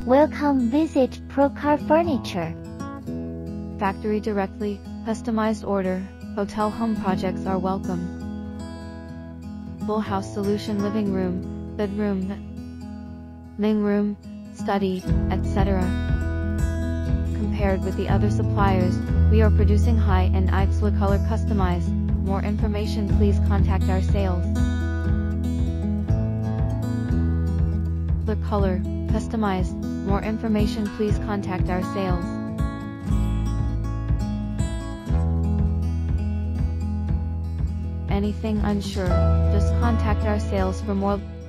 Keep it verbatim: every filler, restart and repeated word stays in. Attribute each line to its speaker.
Speaker 1: Welcome visit ProCARE Furniture.
Speaker 2: Factory directly, customized order, hotel home projects are welcome. Full house solution living room, bedroom, living room, study, et cetera. Compared with the other suppliers, we are producing high-end items color customized. More information please contact our sales. The color, customized. More information please contact our sales. Anything unsure, just contact our sales for more.